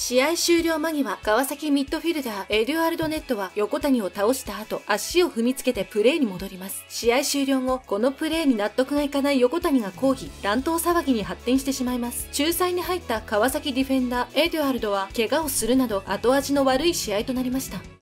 試合終了間際、川崎ミッドフィルダーエデュアルド・ネットは横谷を倒した後、足を踏みつけてプレーに戻ります。試合終了後、このプレーに納得がいかない横谷が抗議、乱闘騒ぎに発展してしまいます。仲裁に入った川崎ディフェンダーエデュアルドは怪我をするなど後味の悪い試合となりました。